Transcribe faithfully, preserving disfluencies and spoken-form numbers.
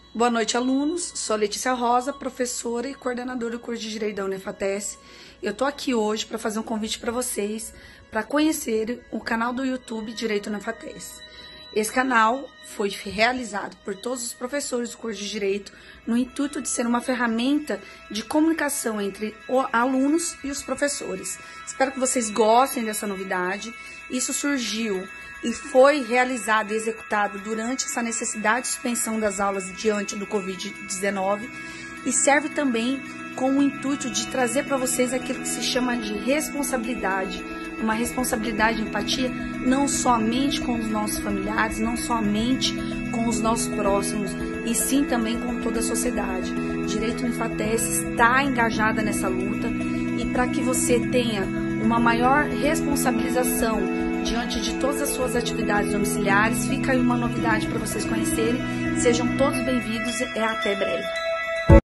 Boa noite, alunos. Sou Letícia Rosa, professora e coordenadora do curso de Direito da Unefactes. Eu tô aqui hoje para fazer um convite para vocês para conhecer o canal do YouTube Direito Unefactes. Esse canal foi realizado por todos os professores do curso de Direito no intuito de ser uma ferramenta de comunicação entre os alunos e os professores. Espero que vocês gostem dessa novidade. Isso surgiu e foi realizado e executado durante essa necessidade de suspensão das aulas diante do covid dezenove e serve também com o intuito de trazer para vocês aquilo que se chama de responsabilidade, uma responsabilidade e empatia não somente com os nossos familiares, não somente com os nossos próximos, e sim também com toda a sociedade. Direito Unefactes está engajada nessa luta e para que você tenha uma maior responsabilização diante de todas as suas atividades domiciliares, fica aí uma novidade para vocês conhecerem. Sejam todos bem-vindos e até breve.